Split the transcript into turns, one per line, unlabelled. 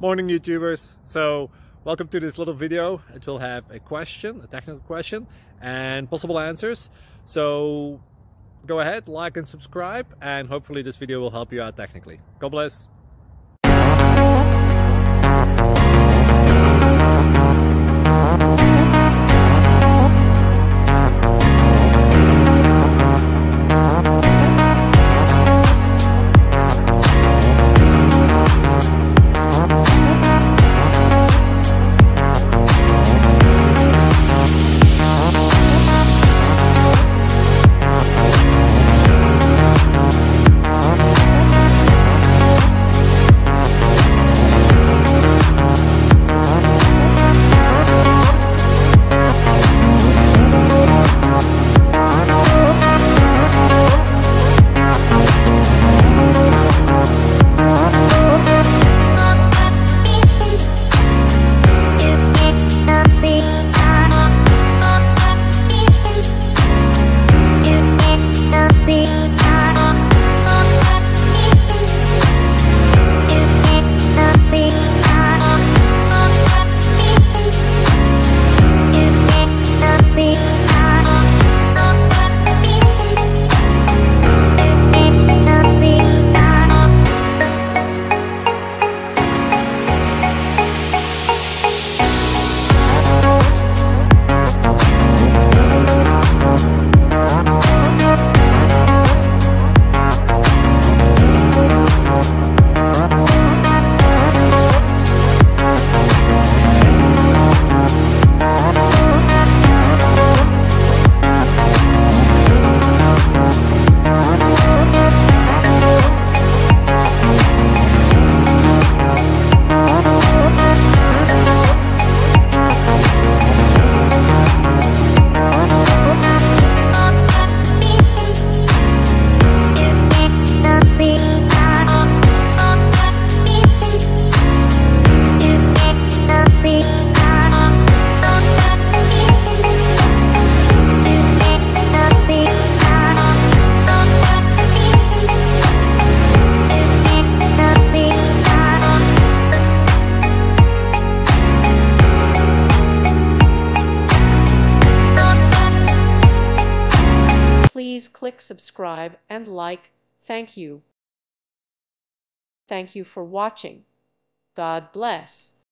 Morning YouTubers. So welcome to this little video. It will have a question, a technical question, and possible answers. So go ahead, like and subscribe, and hopefully this video will help you out technically. God bless.
Please click subscribe and like. Thank you. Thank you for watching. God bless.